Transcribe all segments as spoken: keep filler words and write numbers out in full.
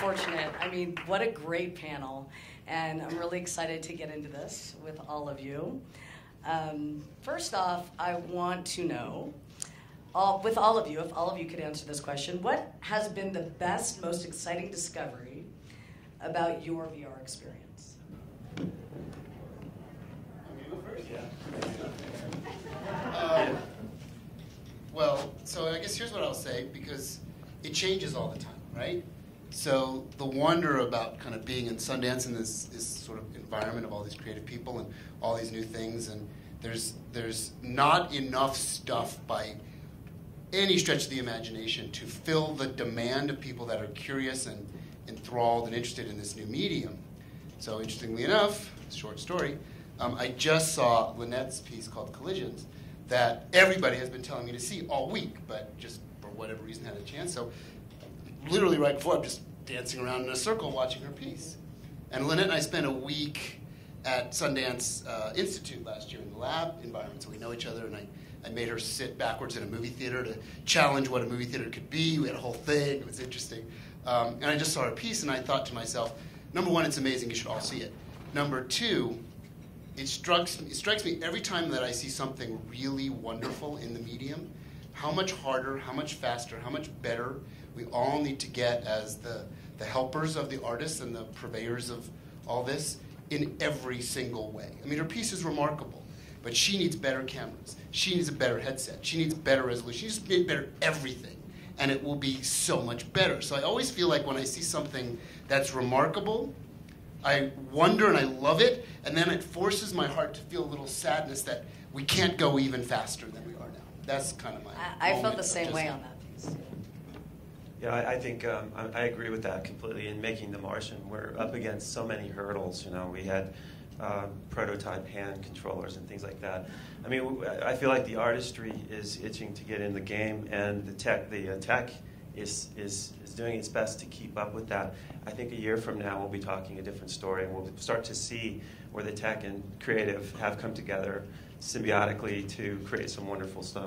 fortunate. I mean, what a great panel. And I'm really excited to get into this with all of you. Um, first off, I want to know, all, with all of you, if all of you could answer this question, what has been the best, most exciting discovery about your V R experience? Um, well, so I guess here's what I'll say, because it changes all the time, right? So the wonder about kind of being in Sundance in this, this sort of environment of all these creative people and all these new things, and there's there's not enough stuff by any stretch of the imagination to fill the demand of people that are curious and enthralled and interested in this new medium. So interestingly enough, short story, um, I just saw Lynette's piece called Collisions that everybody has been telling me to see all week, but just for whatever reason had a chance. So literally right before, I'm just dancing around in a circle watching her piece. And Lynette and I spent a week at Sundance uh, Institute last year in the lab environment, so we know each other, and I, I made her sit backwards in a movie theater to challenge what a movie theater could be. We had a whole thing. It was interesting. Um, and I just saw her piece, and I thought to myself, number one, it's amazing. You should all see it. Number two, it strikes, it strikes me every time that I see something really wonderful in the medium, how much harder, how much faster, how much better we all need to get as the, the helpers of the artists and the purveyors of all this in every single way. I mean, her piece is remarkable, but she needs better cameras. She needs a better headset. She needs better resolution. She just needs better everything, and it will be so much better. So I always feel like when I see something that's remarkable, I wonder and I love it, and then it forces my heart to feel a little sadness that we can't go even faster than we are now. That's kind of my I, I felt the same way on that piece. Yeah, I, I think um, I, I agree with that completely. In making The Martian, we're up against so many hurdles. You know, we had uh, prototype hand controllers and things like that. I mean, I feel like the artistry is itching to get in the game, and the tech, the uh, tech, is is is doing its best to keep up with that. I think a year from now we'll be talking a different story, and we'll start to see where the tech and creative have come together symbiotically to create some wonderful stuff.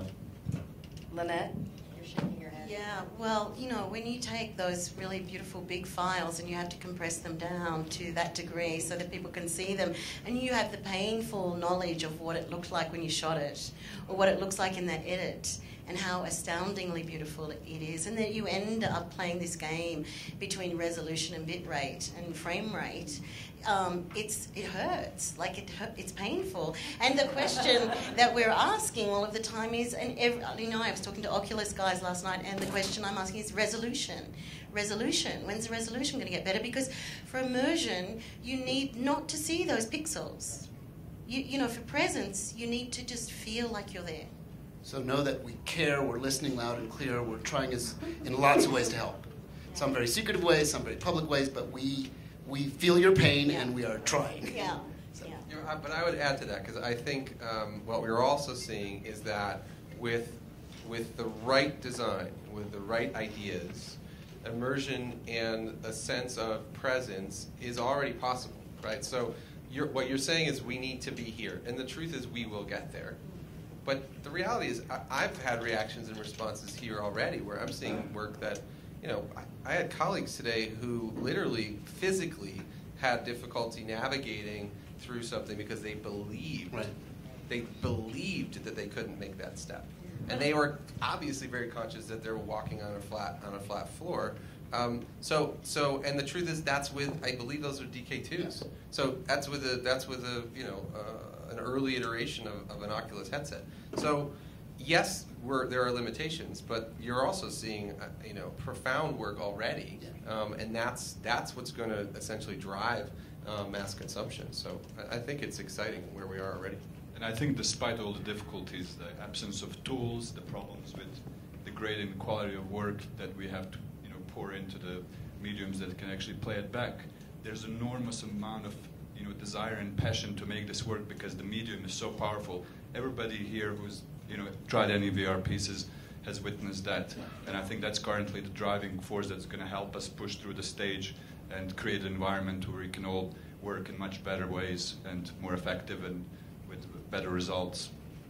Lynette, you're shaking your head. Yeah, well, you know, when you take those really beautiful big files and you have to compress them down to that degree so that people can see them, and you have the painful knowledge of what it looked like when you shot it, or what it looks like in that edit, and how astoundingly beautiful it is, and that you end up playing this game between resolution and bit rate and frame rate. Um, it's it hurts, like it it's painful. And the question that we're asking all of the time is, and every, you know, I was talking to Oculus guys last night, and the question I'm asking is resolution. Resolution. When's the resolution going to get better? Because for immersion, you need not to see those pixels. You you know, for presence, you need to just feel like you're there. So know that we care, we're listening loud and clear, we're trying as, in lots of ways to help. Some very secretive ways, some very public ways, but we we feel your pain Yeah. and we are trying. Yeah. So. Yeah. You know, I- but I would add to that, because I think um, what we're also seeing is that with with the right design, with the right ideas, immersion and a sense of presence is already possible, right? So you're, what you're saying is we need to be here, and the truth is we will get there. But the reality is I, I've had reactions and responses here already where I'm seeing work that, you know, I, I had colleagues today who literally physically had difficulty navigating through something because they believed, Right. they believed that they couldn't make that step. And they were obviously very conscious that they're walking on a flat on a flat floor. Um, so, so, and the truth is, that's with, I believe those are D K twos. So that's with a, that's with a, you know, uh, an early iteration of, of an Oculus headset. So, yes, we're, there are limitations, but you're also seeing, uh, you know, profound work already, um, and that's that's what's going to essentially drive uh, mass consumption. So, I, I think it's exciting where we are already. And I think despite all the difficulties, the absence of tools, the problems with the grade and quality of work that we have to, you know, pour into the mediums that can actually play it back, there's enormous amount of, you know, desire and passion to make this work because the medium is so powerful. Everybody here who's, you know, tried any V R pieces has witnessed that. And I think that's currently the driving force that's going to help us push through the stage and create an environment where we can all work in much better ways and more effective and with better results.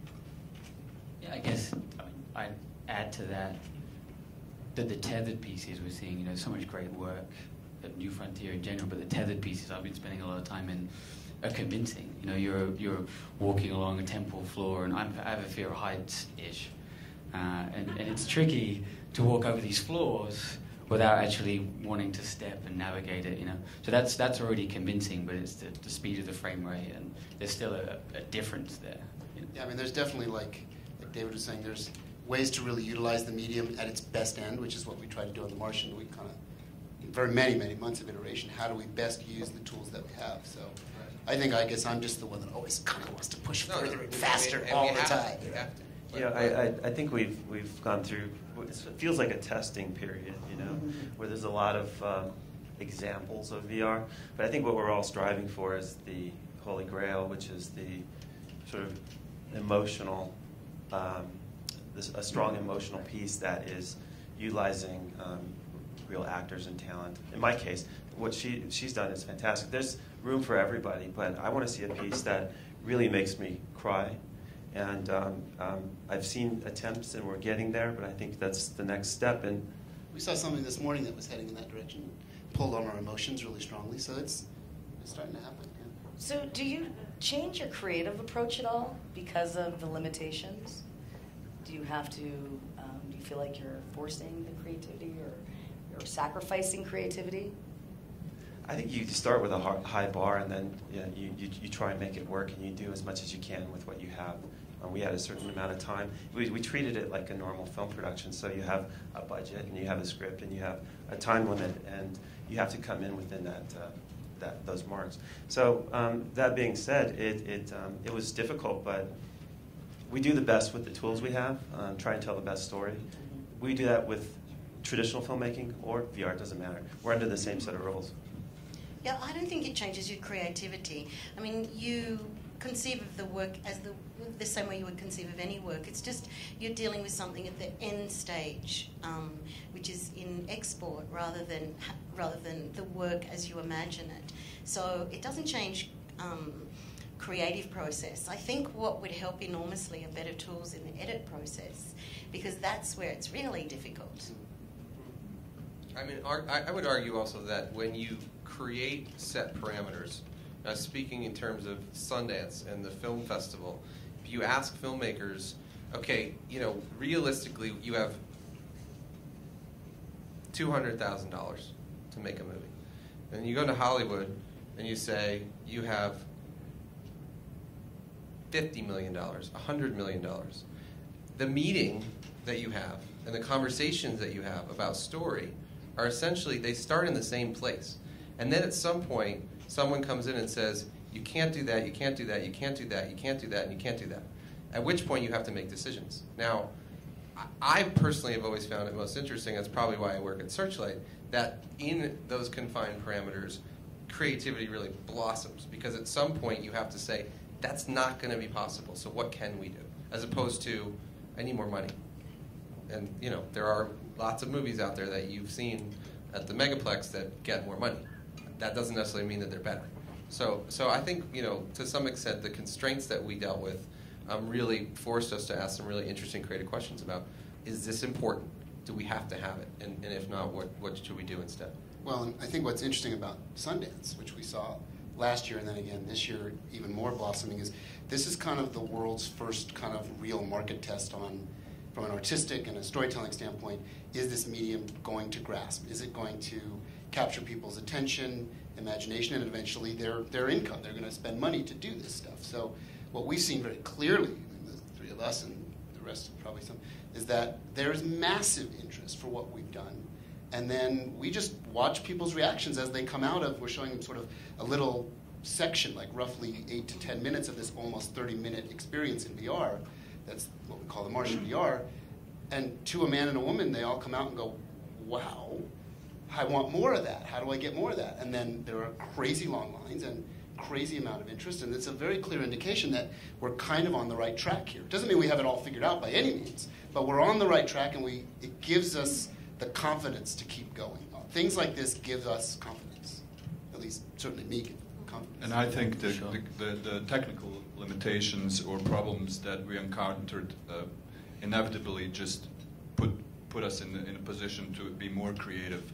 Yeah, I guess I'd add to that that the tethered pieces we're seeing, you know, so much great work the New Frontier in general, but the tethered pieces I've been spending a lot of time in are convincing. You know, you're you're walking along a temple floor, and I'm, I have a fear of heights-ish, uh, and, and it's tricky to walk over these floors without actually wanting to step and navigate it, you know. So that's that's already convincing, but it's the, the speed of the frame rate, and there's still a, a difference there. You know? Yeah, I mean, there's definitely, like, like David was saying, there's ways to really utilize the medium at its best end, which is what we try to do on The Martian. We kind of, very many, many months of iteration, how do we best use the tools that we have? So I think, I guess I'm just the one that always kind of wants to push No, further we- and we- faster and we all the have to, time. we have to. Yeah, I, I, I think we've we've gone through. It feels like a testing period, you know, where there's a lot of um, examples of V R. But I think what we're all striving for is the Holy Grail, which is the sort of emotional, um, this, a strong emotional piece that is utilizing um, real actors and talent. In my case, what she she's done is fantastic. There's room for everybody, but I want to see a piece that really makes me cry. And um, um, I've seen attempts, and we're getting there, but I think that's the next step. And We saw something this morning that was heading in that direction, pulled on our emotions really strongly, so it's, it's starting to happen. Yeah. So do you change your creative approach at all because of the limitations? Do you have to, um, do you feel like you're forcing the creativity or you're sacrificing creativity? I think you start with a har- high bar, and then you, know, you, you, you try and make it work, and you do as much as you can with what you have. Um, we had a certain amount of time. We, we treated it like a normal film production, so you have a budget, and you have a script, and you have a time limit, and you have to come in within that, uh, that those marks. So um, that being said, it, it, um, it was difficult, but we do the best with the tools we have, um, try and tell the best story. We do that with traditional filmmaking or V R, it doesn't matter. We're under the same set of rules. Yeah, I don't think it changes your creativity. I mean, you conceive of the work as the the same way you would conceive of any work. It's just you're dealing with something at the end stage, um, which is in export rather than rather than the work as you imagine it. So it doesn't change um, creative process. I think what would help enormously are better tools in the edit process, because that's where it's really difficult. I mean, I, I would argue also that when you create set parameters, uh, speaking in terms of Sundance and the film festival, if you ask filmmakers, okay, you know, realistically, you have two hundred thousand dollars to make a movie. And you go to Hollywood and you say you have fifty million dollars, one hundred million dollars. The meeting that you have and the conversations that you have about story are essentially, they start in the same place. And then at some point, someone comes in and says, you can't do that, you can't do that, you can't do that, you can't do that, and you can't do that. At which point you have to make decisions. Now, I personally have always found it most interesting, that's probably why I work at Searchlight, that in those confined parameters, creativity really blossoms. Because at some point you have to say, that's not going to be possible, so what can we do? As opposed to, I need more money. And, you know, there are lots of movies out there that you've seen at the Megaplex that get more money. That doesn't necessarily mean that they're better. So, so I think, you know, to some extent, the constraints that we dealt with um, really forced us to ask some really interesting creative questions about, is this important? Do we have to have it? And, and if not, what, what should we do instead? Well, and I think what's interesting about Sundance, which we saw last year and then again this year, even more blossoming, is this is kind of the world's first kind of real market test on, from an artistic and a storytelling standpoint, is this medium going to grasp? Is it going to capture people's attention, imagination, and eventually their, their income? They're going to spend money to do this stuff. So what we've seen very clearly, the three of us and the rest probably some, is that there's massive interest for what we've done. And then we just watch people's reactions as they come out of, we're showing them sort of a little section, like roughly eight to ten minutes of this almost thirty minute experience in V R. That's what we call the Martian V R. And to a man and a woman, they all come out and go, wow, I want more of that. How do I get more of that? And then there are crazy long lines and crazy amount of interest, and it's a very clear indication that we're kind of on the right track here. It doesn't mean we have it all figured out by any means, but we're on the right track, and we it gives us the confidence to keep going. Things like this give us confidence, at least certainly me give confidence. And I think the, Sure. the, the, the technical limitations or problems that we encountered uh, inevitably just put put us in, in a position to be more creative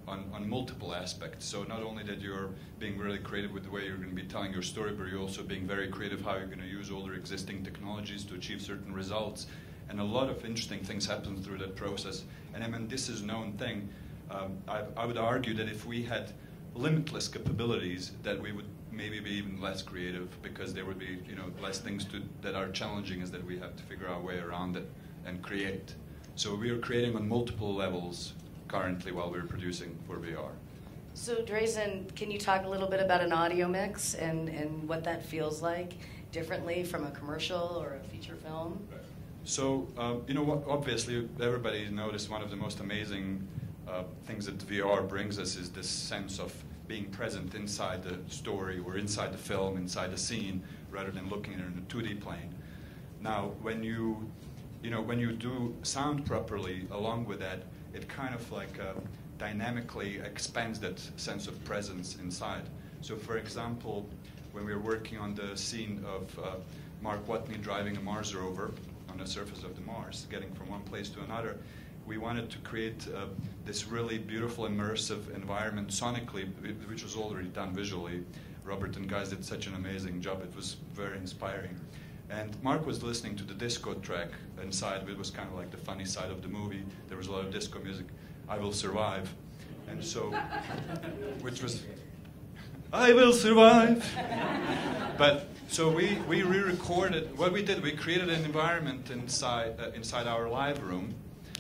on, on multiple aspects. So not only that you're being really creative with the way you're going to be telling your story, but you're also being very creative how you're going to use older existing technologies to achieve certain results. And a lot of interesting things happen through that process. And I mean, this is a known thing. Um, I, I would argue that if we had limitless capabilities, that we would maybe be even less creative, because there would be, you know, less things to, that are challenging, is that we have to figure our way around it and create. So we are creating on multiple levels currently while we're producing for V R. So Dražen, can you talk a little bit about an audio mix and, and what that feels like differently from a commercial or a feature film? So, um, you know, what, obviously everybody noticed one of the most amazing uh, things that V R brings us is this sense of being present inside the story or inside the film, inside the scene, rather than looking at it in a two D plane. Now, when you, you know, when you do sound properly along with that, it kind of like uh, dynamically expands that sense of presence inside. So, for example, when we were working on the scene of uh, Mark Watney driving a Mars rover on the surface of the Mars, getting from one place to another, we wanted to create uh, this really beautiful immersive environment sonically, which was already done visually. Robert and guys did such an amazing job. It was very inspiring. And Mark was listening to the disco track inside. It was kind of like the funny side of the movie. There was a lot of disco music. I Will Survive. And so, which was, I will survive. But so we, we re-recorded, what we did, we created an environment inside, uh, inside our live room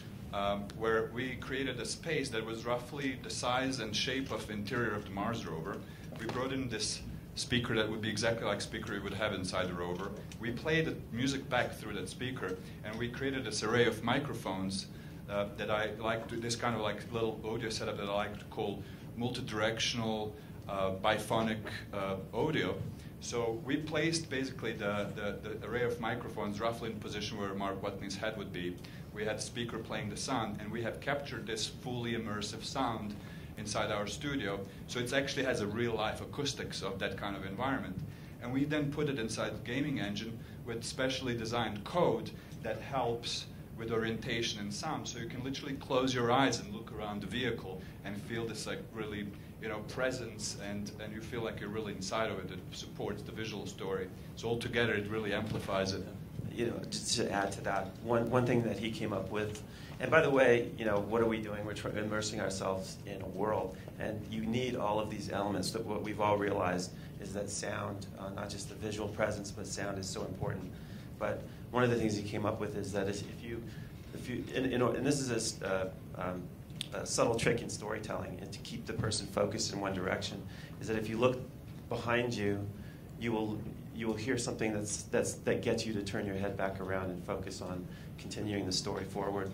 um, where we created a space that was roughly the size and shape of the interior of the Mars rover. We brought in this speaker that would be exactly like speaker you would have inside the rover. We played the music back through that speaker, and we created this array of microphones uh, that I like to, this kind of like little audio setup that I like to call multi-directional uh, biphonic uh, audio. So we placed basically the, the, the array of microphones roughly in the position where Mark Watney's head would be. We had speaker playing the sound, and we have captured this fully immersive sound inside our studio, so it actually has a real-life acoustics of that kind of environment. And we then put it inside the gaming engine with specially designed code that helps with orientation and sound, so you can literally close your eyes and look around the vehicle and feel this like really, you know, presence, and, and you feel like you're really inside of it. It supports the visual story. So altogether, it really amplifies it. You know, just to add to that, one, one thing that he came up with, and by the way, you know, what are we doing? We're tr- immersing ourselves in a world, and you need all of these elements. That what we've all realized is that sound, uh, not just the visual presence, but sound is so important. But one of the things he came up with is that if you, if you, and, and this is a, uh, um, a subtle trick in storytelling, and to keep the person focused in one direction, is that if you look behind you, you will you will hear something that's that's that gets you to turn your head back around and focus on continuing the story forward.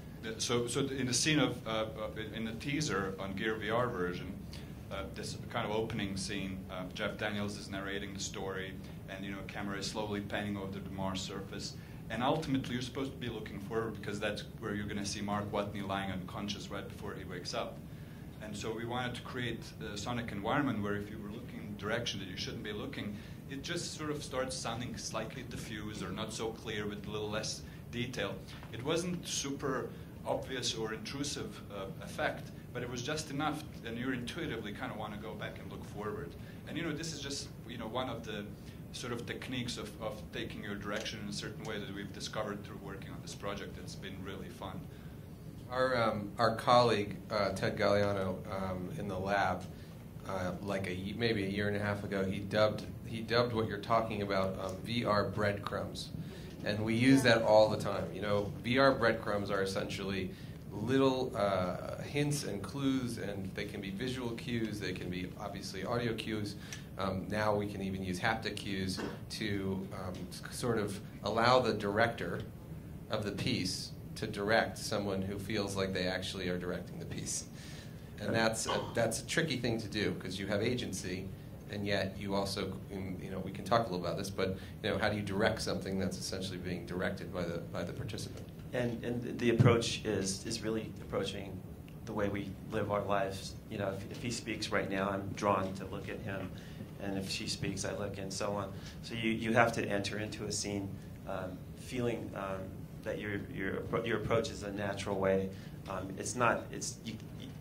So, so in the scene of, uh, in the teaser on Gear V R version, uh, this kind of opening scene, uh, Jeff Daniels is narrating the story, and you know, camera is slowly panning over the Mars surface, and ultimately you're supposed to be looking forward because that's where you're going to see Mark Watney lying unconscious right before he wakes up. And so we wanted to create a sonic environment where if you were looking in a direction that you shouldn't be looking, it just sort of starts sounding slightly diffuse or not so clear with a little less detail. It wasn't super obvious or intrusive uh, effect, but it was just enough, and you intuitively kind of want to go back and look forward. And you know, this is just, you know, one of the sort of techniques of, of taking your direction in a certain way that we've discovered through working on this project. It's been really fun. Our um, our colleague uh, Ted Galliano um, in the lab, uh, like a maybe a year and a half ago, he dubbed he dubbed what you're talking about um, V R breadcrumbs. And we use that all the time. You know, V R breadcrumbs are essentially little uh, hints and clues, and they can be visual cues, they can be obviously audio cues. Um, now we can even use haptic cues to um, sort of allow the director of the piece to direct someone who feels like they actually are directing the piece. And that's a, that's a tricky thing to do because you have agency, and yet you also, you know, we can talk a little about this, but you know, how do you direct something that's essentially being directed by the by the participant? And and the approach is is really approaching the way we live our lives. You know, if, if he speaks right now, I'm drawn to look at him, and if she speaks, I look, and so on. So you, you have to enter into a scene um, feeling um, that your your your approach is a natural way. Um, it's not. It's you,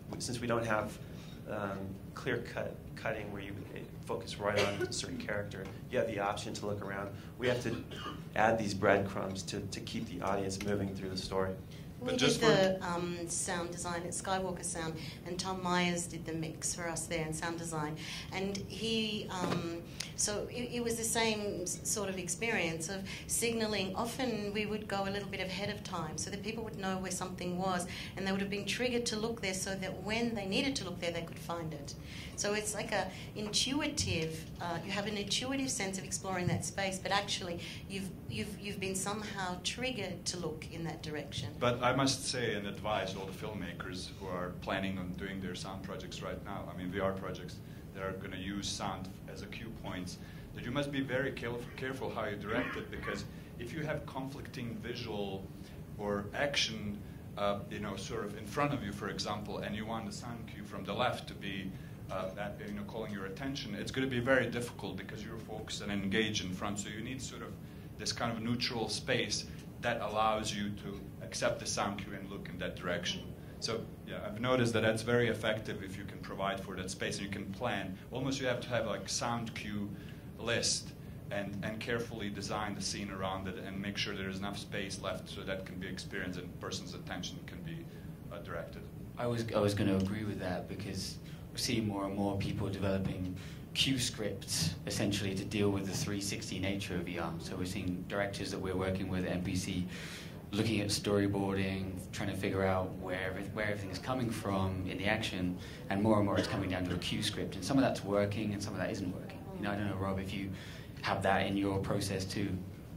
since we don't have um, clear cut cutting where you focus right on a certain character, you have the option to look around. We have to add these breadcrumbs to, to keep the audience moving through the story. We But did just the um, sound design at Skywalker Sound, and Tom Myers did the mix for us there in sound design. And he, um, so it, it was the same s- sort of experience of signaling. Often we would go a little bit ahead of time so that people would know where something was, and they would have been triggered to look there so that when they needed to look there, they could find it. So it's like a intuitive, uh, you have an intuitive sense of exploring that space, but actually you've, you've, you've been somehow triggered to look in that direction. But I must say and advise all the filmmakers who are planning on doing their sound projects right now, I mean V R projects, that are going to use sound as a cue point, that you must be very careful, careful how you direct it, because if you have conflicting visual or action, uh, you know, sort of in front of you, for example, and you want the sound cue from the left to be uh, that, you know, calling your attention, it's going to be very difficult because you're focused and engaged in front. So you need sort of this kind of neutral space that allows you to accept the sound cue and look in that direction. So yeah, I've noticed that that's very effective if you can provide for that space and you can plan. Almost you have to have like sound cue list and, and carefully design the scene around it and make sure there is enough space left so that can be experienced and person's attention can be uh, directed. I was I was going to agree with that because we're seeing more and more people developing cue scripts essentially to deal with the three sixty nature of V R. So we're seeing directors that we're working with at N P C looking at storyboarding, trying to figure out where every, where everything is coming from in the action, and more and more it's coming down to a cue script. And some of that's working and some of that isn't working. You know, I don't know, Rob, if you have that in your process too.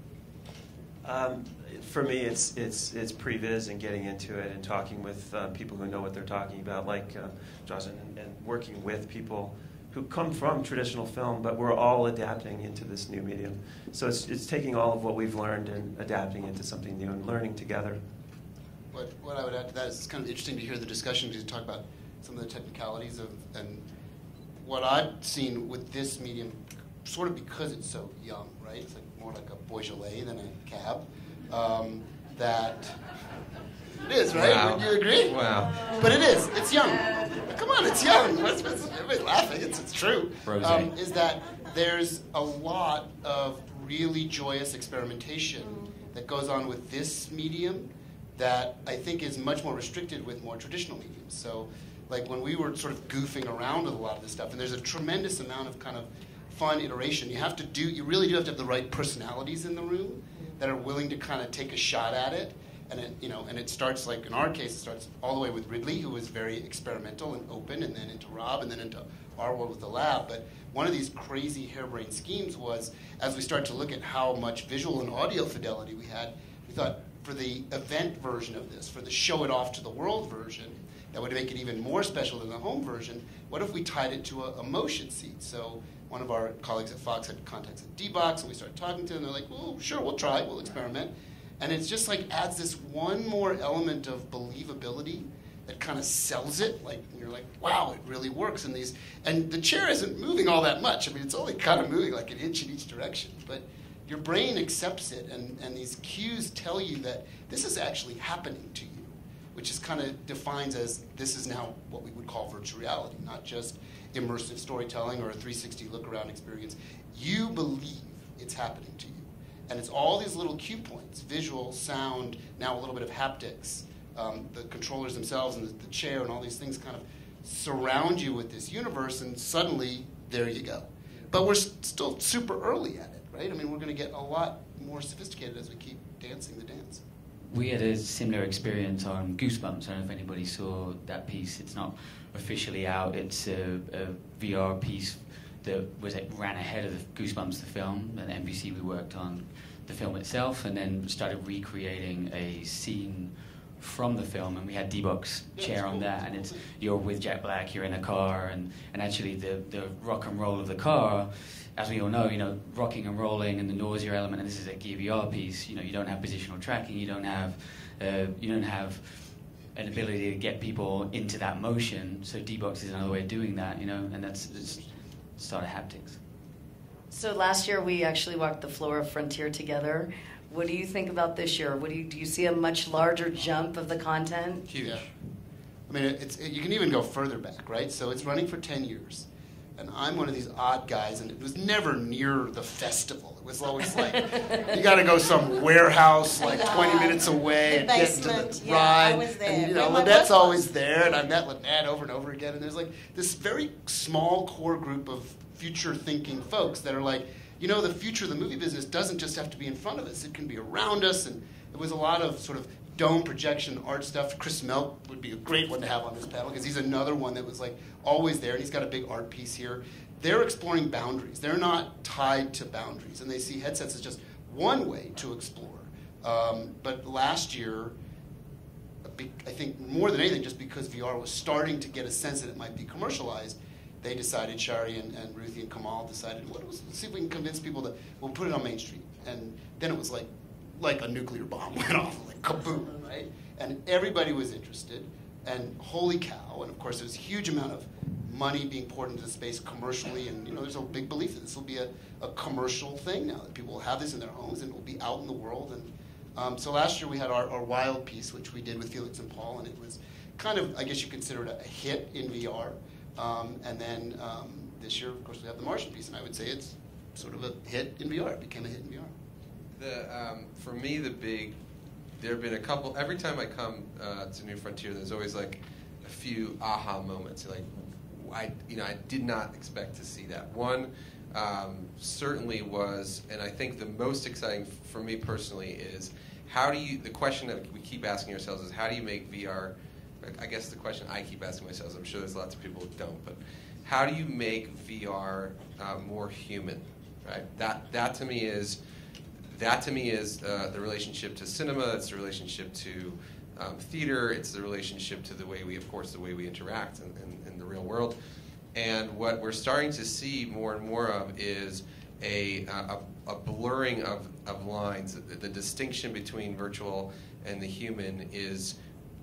Um, for me, it's it's it's previs and getting into it and talking with uh, people who know what they're talking about, like uh, Dražen, and, and working with people who come from traditional film, but we're all adapting into this new medium. So it's it's taking all of what we've learned and adapting into something new and learning together. What what I would add to that is it's kind of interesting to hear the discussion to talk about some of the technicalities of, and what I've seen with this medium, sort of because it's so young, right? It's like more like a Beaujolais than a cab. Um, that it is, right? Wow. Would you agree? Wow. But it is. It's young. Come on, it's young. What's, what's, everybody's laughing. It's, it's true. Um, is that there's a lot of really joyous experimentation that goes on with this medium that I think is much more restricted with more traditional mediums. So, like when we were sort of goofing around with a lot of this stuff, and there's a tremendous amount of kind of fun iteration. You have to do. You really do have to have the right personalities in the room that are willing to kind of take a shot at it. And it, you know, and it starts, like in our case, it starts all the way with Ridley, who was very experimental and open, and then into Rob, and then into our world with the lab. But one of these crazy harebrained schemes was, as we started to look at how much visual and audio fidelity we had, we thought for the event version of this, for the show it off to the world version, that would make it even more special than the home version, what if we tied it to a, a motion seat? So one of our colleagues at Fox had contacts at D-Box, and we started talking to them, and they're like, well, sure, we'll try, we'll experiment. And it's just like adds this one more element of believability that kind of sells it. Like you're like, wow, it really works. And these, and the chair isn't moving all that much. I mean, it's only kind of moving like an inch in each direction. But your brain accepts it, and, and these cues tell you that this is actually happening to you, which is kind of defines as this is now what we would call virtual reality, not just immersive storytelling or a three sixty look-around experience. You believe it's happening to you. And it's all these little cue points, visual, sound, now a little bit of haptics, um, the controllers themselves and the, the chair and all these things kind of surround you with this universe, and suddenly, there you go. But we're s- still super early at it, right? I mean, we're going to get a lot more sophisticated as we keep dancing the dance. We had a similar experience on Goosebumps. I don't know if anybody saw that piece. It's not officially out. It's a, a V R piece that was ran ahead of the Goosebumps, the film. At N B C, we worked on the film itself, and then started recreating a scene from the film. And we had D-Box Yeah, chair cool. on that, and it's you're with Jack Black, you're in a car, and, and actually the, the rock and roll of the car, as we all know, you know, rocking and rolling and the nausea element. And this is a Gear V R piece. You know, you don't have positional tracking, you don't have, uh, you don't have an ability to get people into that motion. So D-Box is another way of doing that, you know, and that's. It's, Start of haptics. So last year we actually walked the floor of Frontier together. What do you think about this year? What do you do? You see a much larger jump of the content? Huge. Yeah. I mean, it's, it, you can even go further back, right? So it's running for ten years. And I'm one of these odd guys, and it was never near the festival. It was always like, you got to go some warehouse like twenty minutes away and get into the yeah, ride. I was there. And, you know, Where my Lynette's work always was. there, and I met Lynette over and over again. And there's like this very small core group of future-thinking folks that are like, you know, the future of the movie business doesn't just have to be in front of us. It can be around us. And it was a lot of sort of dome projection art stuff. Chris Melk would be a great one to have on this panel because he's another one that was like always there, and he's got a big art piece here. They're exploring boundaries. They're not tied to boundaries, and they see headsets as just one way to explore. Um, but last year, I think more than anything, just because V R was starting to get a sense that it might be commercialized, they decided, Shari and, and Ruthie and Kamal decided, what was, let's see if we can convince people that we'll put it on Main Street. And then it was like, like a nuclear bomb went off, like kaboom, right? And everybody was interested, and holy cow, and of course there's a huge amount of money being poured into the space commercially, and you know there's a big belief that this will be a, a commercial thing now, that people will have this in their homes and it will be out in the world. And um, so last year we had our, our Wild piece, which we did with Felix and Paul, and it was kind of, I guess you consider it a hit in V R. Um, and then um, this year, of course, we have the Martian piece, and I would say it's sort of a hit in V R. It became a hit in V R. The, um, for me, the big, there have been a couple, every time I come uh, to New Frontier, there's always like a few aha moments. Like, I, you know, I did not expect to see that. One um, certainly was, and I think the most exciting for me personally is, how do you, the question that we keep asking ourselves is, how do you make V R, I guess the question I keep asking myself, I'm sure there's lots of people who don't, but how do you make V R uh, more human, right? That, that to me is, That to me is uh, the relationship to cinema. It's the relationship to um, theater. It's the relationship to the way we, of course, the way we interact in, in, in the real world. And what we're starting to see more and more of is a, a, a blurring of, of lines. The, the distinction between virtual and the human is,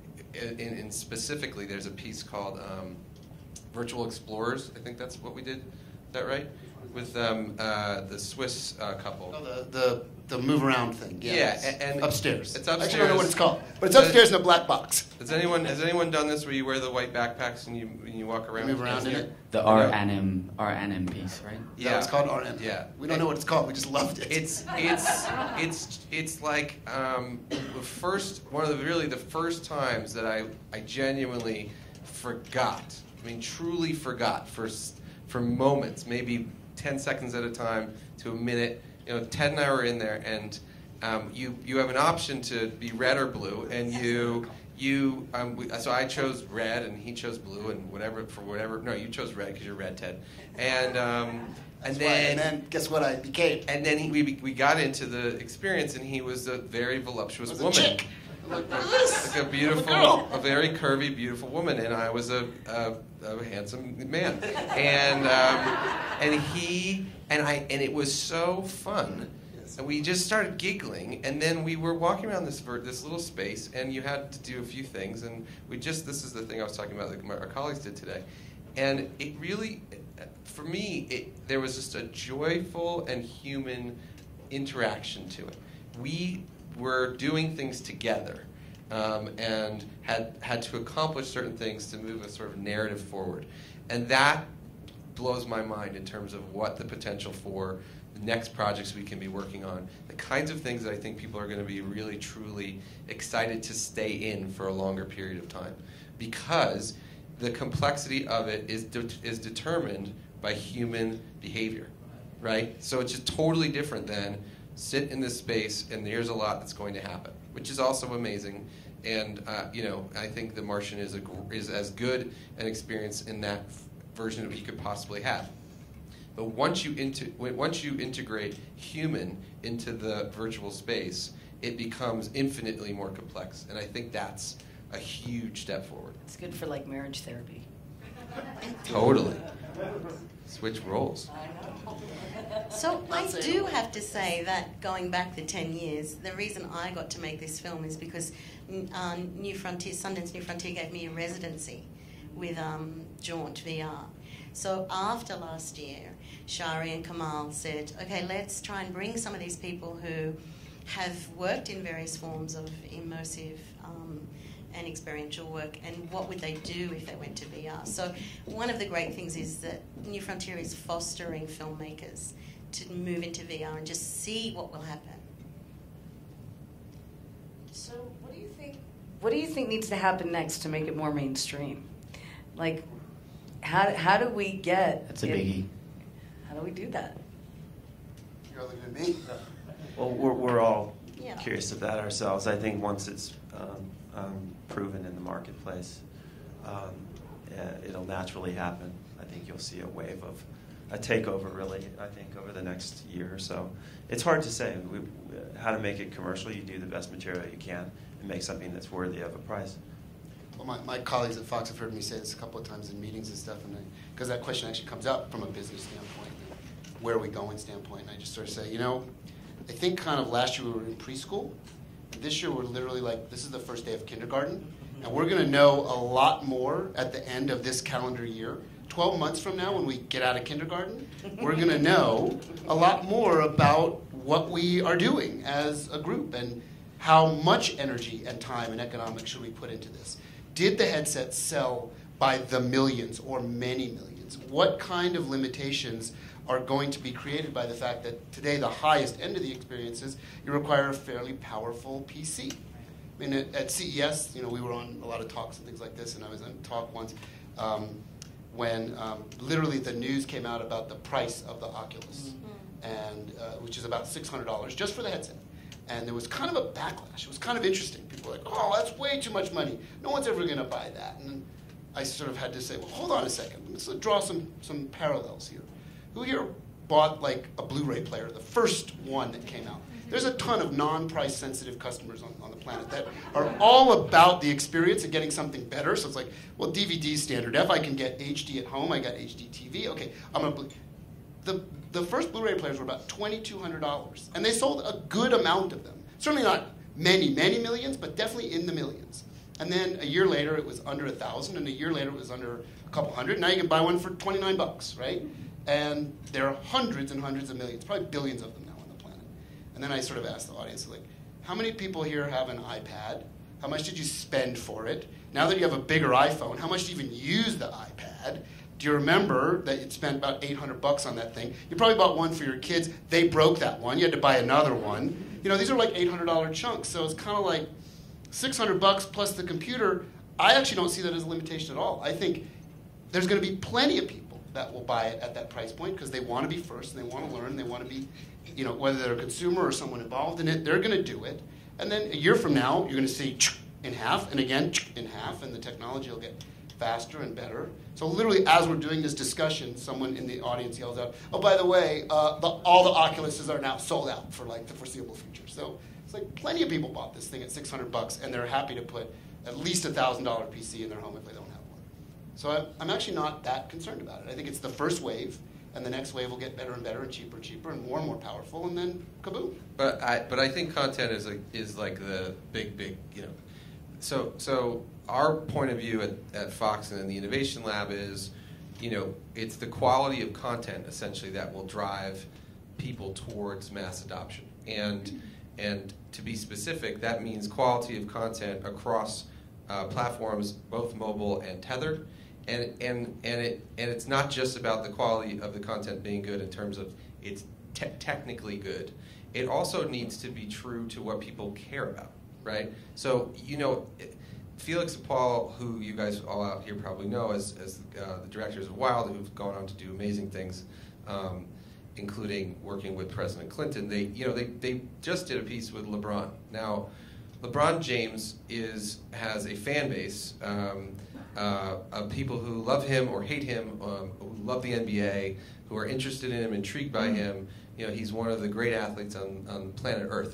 in, in specifically, there's a piece called um, Virtual Explorers. I think that's what we did. Is that right? With um, uh, the Swiss uh, couple. Oh, the, the the move around thing. Yeah, Yeah, it's and- and upstairs. it's upstairs. I don't know what it's called, but it's But- upstairs in a black box. Has anyone has anyone done this where you wear the white backpacks and you and you walk around? Move around in it. The R N M R N M piece, right? Yeah, it's called R M. Yeah. We don't know what it's called. We just loved it. It's it's it's it's like um, the first one of the really the first times that I I genuinely forgot. I mean, truly forgot for s- for moments, maybe ten seconds at a time to a minute. You know, Ted and I were in there, and um, you you have an option to be red or blue, and you you um, we, so I chose red, and he chose blue, and whatever for whatever. No, you chose red because you're red, Ted, and um, and That's why- then and then guess what I became? and then he, we we got into the experience, and he was a very voluptuous I was a woman. chick. Like, like a beautiful, girl. a very curvy, beautiful woman, and I was a, a, a handsome man, and um, and he and I, and it was so fun, and we just started giggling, and then we were walking around this ver- this little space, and you had to do a few things, and we just this is the thing I was talking about, like my, our colleagues did today, and it really, for me, it, there was just a joyful and human interaction to it. We were doing things together um, and had had to accomplish certain things to move a sort of narrative forward. And that blows my mind in terms of what the potential for the next projects we can be working on, the kinds of things that I think people are going to be really, truly excited to stay in for a longer period of time. Because the complexity of it is de- is determined by human behavior, right? So it's just totally different than sit in this space, and here's a lot that's going to happen, which is also amazing. And uh, you know, I think The Martian is a, is as good an experience in that f- version of what you could possibly have. But once you into, once you integrate human into the virtual space, it becomes infinitely more complex. And I think that's a huge step forward. It's good for like marriage therapy. Totally. Switch roles. So I do have to say that going back the ten years, the reason I got to make this film is because uh, New Frontier, Sundance New Frontier gave me a residency with um, Jaunt V R. So after last year, Shari and Kamal said, okay, let's try and bring some of these people who have worked in various forms of immersive um, and experiential work, and what would they do if they went to V R? So one of the great things is that New Frontier is fostering filmmakers to move into V R and just see what will happen. So what do you think? What do you think needs to happen next to make it more mainstream? Like, how how do we get? That's a it, biggie. How do we do that? You're looking at me. Well, we're, we're all Yeah. curious of that ourselves. I think once it's um, um, proven in the marketplace, um, uh, it'll naturally happen. I think you'll see a wave of a takeover, really, I think, over the next year or so. It's hard to say we, how to make it commercial. You do the best material you can and make something that's worthy of a price. Well, my, my colleagues at Fox have heard me say this a couple of times in meetings and stuff, and because that question actually comes up from a business standpoint, and where are we going standpoint, and I just sort of say, you know, I think kind of last year we were in preschool. This year we're literally like, this is the first day of kindergarten, and we're going to know a lot more at the end of this calendar year. twelve months from now, when we get out of kindergarten, we're going to know a lot more about what we are doing as a group and how much energy and time and economics should we put into this. Did the headsets sell by the millions or many millions? What kind of limitations are going to be created by the fact that today the highest end of the experiences, you require a fairly powerful P C. I mean, at, at C E S, you know, we were on a lot of talks and things like this, and I was on a talk once um, when um, literally the news came out about the price of the Oculus, mm-hmm. and uh, which is about six hundred dollars just for the headset. And there was kind of a backlash. It was kind of interesting. People were like, oh, that's way too much money. No one's ever going to buy that. And I sort of had to say, well, hold on a second. Let's draw some, some parallels here. Who here bought like a Blu-ray player, the first one that came out? There's a ton of non-price sensitive customers on, on the planet that are all about the experience and getting something better. So it's like, well, D V D standard F, I can get H D at home, I got H D T V. Okay, I'm gonna. Bl- the the first Blu-ray players were about twenty-two hundred dollars, and they sold a good amount of them. Certainly not many, many millions, but definitely in the millions. And then a year later, it was under a thousand, and a year later, it was under a couple hundred. Now you can buy one for twenty-nine bucks, right? And there are hundreds and hundreds of millions, probably billions of them now on the planet. And then I sort of asked the audience, like, how many people here have an iPad? How much did you spend for it? Now that you have a bigger iPhone, how much do you even use the iPad? Do you remember that you spent about eight hundred bucks on that thing? You probably bought one for your kids. They broke that one. You had to buy another one. You know, these are like eight hundred dollars chunks. So it's kind of like six hundred bucks plus the computer. I actually don't see that as a limitation at all. I think there's going to be plenty of people that will buy it at that price point because they want to be first and they want to learn. They want to be, you know, whether they're a consumer or someone involved in it, they're going to do it. And then a year from now, you're going to see in half and again in half, and the technology will get faster and better. So literally, as we're doing this discussion, someone in the audience yells out, "Oh, by the way, uh, the, all the Oculuses are now sold out for like the foreseeable future." So it's like plenty of people bought this thing at six hundred bucks, and they're happy to put at least a thousand dollar P C in their home if they don't have one. So I'm, I'm actually not that concerned about it. I think it's the first wave, and the next wave will get better and better and cheaper and cheaper and more and more powerful, and then kaboom. But I but I think content is like is like the big big you know. So so our point of view at, at Fox and in the Innovation Lab is, you know, it's the quality of content essentially that will drive people towards mass adoption. And and to be specific, that means quality of content across uh, platforms, both mobile and tethered. And and and it and it's not just about the quality of the content being good in terms of it's te- technically good. It also needs to be true to what people care about, right? So you know, Felix and Paul, who you guys all out here probably know as as uh, the directors of Wild, who've gone on to do amazing things, um, including working with President Clinton. They you know they they just did a piece with LeBron. Now, LeBron James is has a fan base. Um, Uh, of people who love him or hate him, um, who love the N B A, who are interested in him, intrigued by him. You know, he's one of the great athletes on, on planet Earth.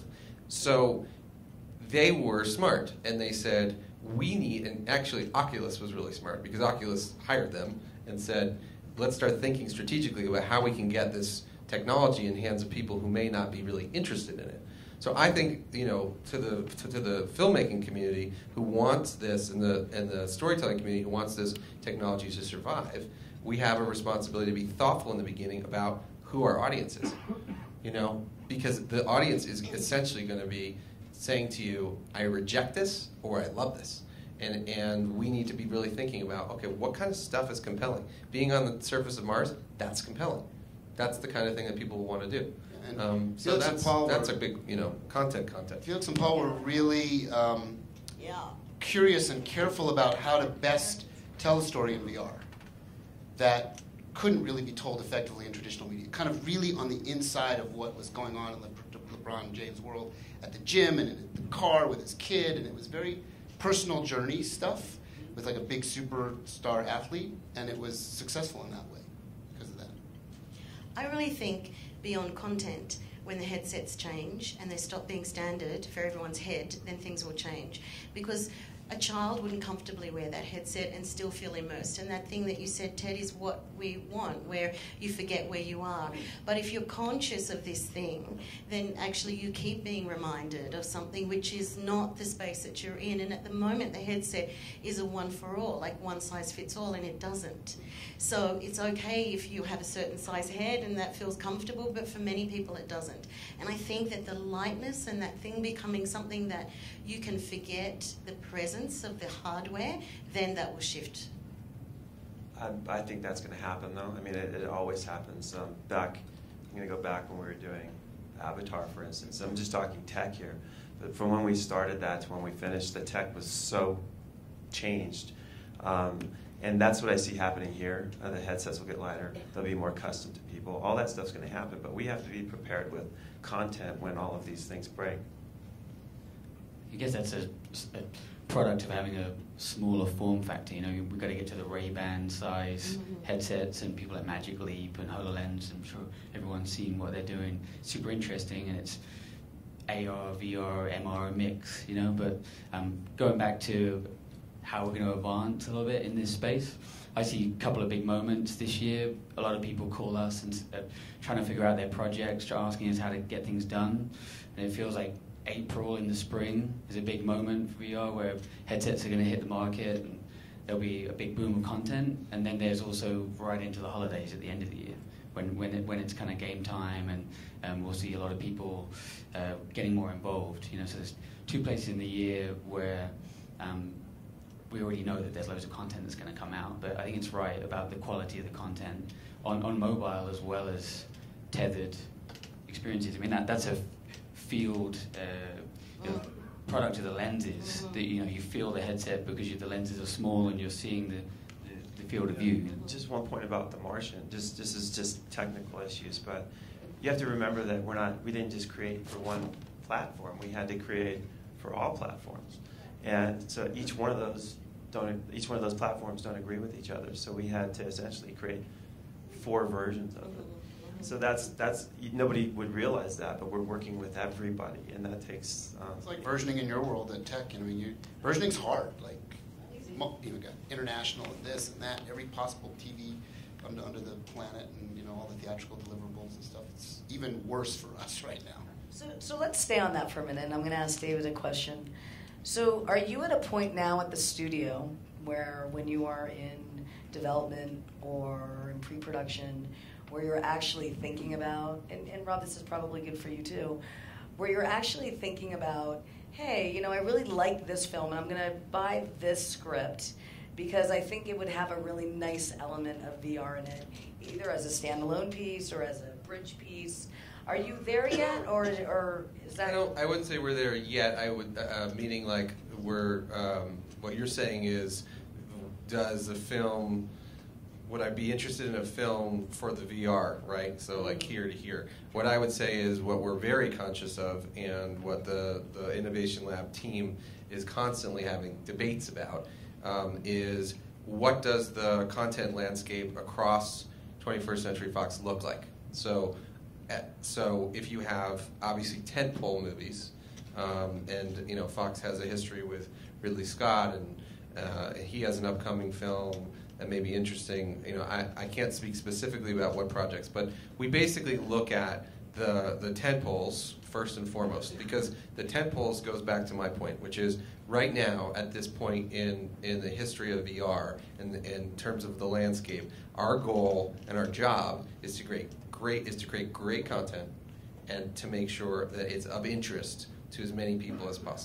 So they were smart, and they said, we need, and actually Oculus was really smart, because Oculus hired them and said, let's start thinking strategically about how we can get this technology in the hands of people who may not be really interested in it. So I think, you know, to the to, to the filmmaking community who wants this, and the and the storytelling community who wants this technology to survive, we have a responsibility to be thoughtful in the beginning about who our audience is. You know, because the audience is essentially going to be saying to you, I reject this or I love this. And, and we need to be really thinking about, okay, what kind of stuff is compelling? Being on the surface of Mars, that's compelling. That's the kind of thing that people will want to do. And Um, so Felix and that's, Paul that's were- a big, you know, content content. Felix and Paul were really um, Yeah. curious and careful about how to best tell a story in V R that couldn't really be told effectively in traditional media. Kind of really on the inside of what was going on in the Le- LeBron James world at the gym and in the car with his kid, and it was very personal journey stuff with like a big superstar athlete, and it was successful in that way because of that. I really think beyond content, when the headsets change and they stop being standard for everyone's head, then things will change. Because a child wouldn't comfortably wear that headset and still feel immersed. And that thing that you said, Ted, is what we want, where you forget where you are. But if you're conscious of this thing, then actually you keep being reminded of something which is not the space that you're in. And at the moment, the headset is a one for all, like one size fits all, and it doesn't. So it's okay if you have a certain size head and that feels comfortable, but for many people it doesn't. And I think that the lightness and that thing becoming something that you can forget the presence of the hardware, then that will shift. I, I think that's going to happen, though. I mean, it, it always happens. Um, back, I'm going to go back when we were doing Avatar, for instance. I'm just talking tech here. But from when we started that to when we finished, the tech was so changed. Um, and that's what I see happening here. Uh, the headsets will get lighter. They'll be more custom to people. All that stuff's going to happen. But we have to be prepared with content when all of these things break. I guess that's a, a product of having a smaller form factor. You know, we've got to get to the Ray-Ban size mm-hmm. headsets, and people like Magic Leap and HoloLens. I'm sure everyone's seen what they're doing. Super interesting, and it's A R, V R, M R mix. You know, but um, going back to how we're going to advance a little bit in this space, I see a couple of big moments this year. A lot of people call us and uh, trying to figure out their projects, asking us how to get things done, and it feels like April in the spring is a big moment for V R where headsets are going to hit the market and there'll be a big boom of content. And then there's also right into the holidays at the end of the year when when, it, when it's kind of game time, and um, we'll see a lot of people uh, getting more involved. You know, so there's two places in the year where um, we already know that there's loads of content that's going to come out, but I think it's right about the quality of the content on, on mobile as well as tethered experiences. I mean, that that's a field uh, you know, product of the lenses mm-hmm. that you know you feel the headset because you, the lenses are small and you're seeing the, the, the field of view. Just one point about the Martian. Just this is just technical issues, but you have to remember that we're not. We didn't just create for one platform. We had to create for all platforms, and so each one of those don't. Each one of those platforms don't agree with each other. So we had to essentially create four versions of it. So that's that's nobody would realize that, but we're working with everybody, and that takes. Um, it's like versioning in your world at tech. You know, you versioning's hard. Like you know, got international and this and that, every possible T V under under the planet, and you know all the theatrical deliverables and stuff. It's even worse for us right now. So so let's stay on that for a minute. And I'm going to ask David a question. So are you at a point now at the studio where, when you are in development or in pre-production, where you're actually thinking about, and, and Rob, this is probably good for you too, where you're actually thinking about, hey, you know, I really like this film and I'm going to buy this script because I think it would have a really nice element of V R in it, either as a standalone piece or as a bridge piece. Are you there yet, or or is that? I don't. I wouldn't say we're there yet. I would, uh, meaning like we're. Um, what you're saying is, does the film? Would I be interested in a film for the V R, right? So like here to here. What I would say is what we're very conscious of, and what the the Innovation Lab team is constantly having debates about, um, is what does the content landscape across twenty-first Century Fox look like? So. So if you have obviously tentpole movies, um, and you know Fox has a history with Ridley Scott, and uh, he has an upcoming film that may be interesting. You know, I, I can't speak specifically about what projects, but we basically look at the the tentpoles first and foremost, because the tentpoles goes back to my point, which is right now at this point in in the history of V R and in terms of the landscape, our goal and our job is to create. Great is to create great content and to make sure that it's of interest to as many people as possible.